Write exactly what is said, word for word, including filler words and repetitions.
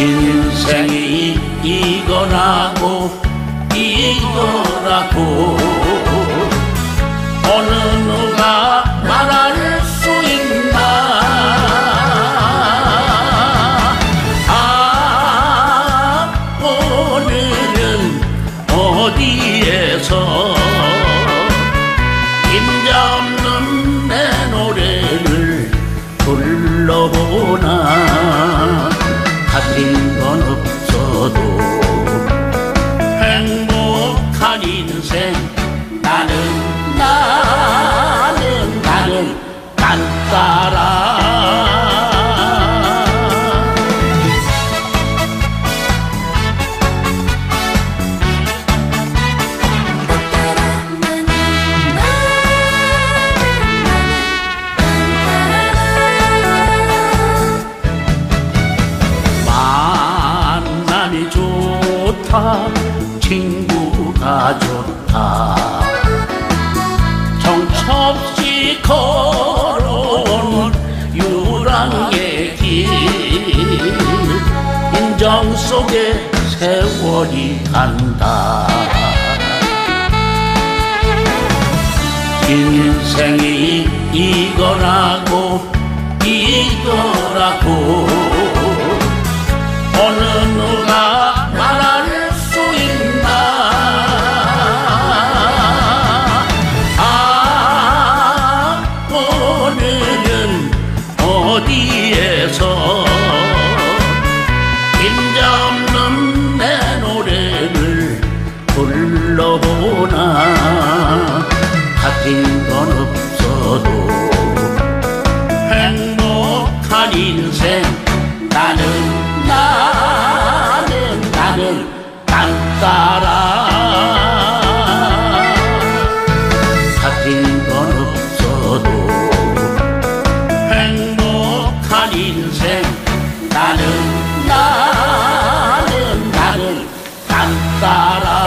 인생이 이거라고 이거라고 어느 누가 말할 수 있나. 아, 오늘은 어디에서 임자 없는 내 노래를 불러보나. 가진 건 없어도 행복한 인생. 나는 나는 나는 딴따라. 만남이 좋다, 친구가 좋다, 정처없이 걸어온 유랑의 길. 인정 속에 세월이 간다. 인생이 이거라고 이거라고 어느 누가 말할 수 있나. 아, 오늘은 어디에서 임자 없는 내 노래를 불러보나. 가진 건 없어도 행복한 인생. 나는 나는 나는 딴따라. 가진 건 없어도 행복한 인생. 나는 나는 나는 딴따라.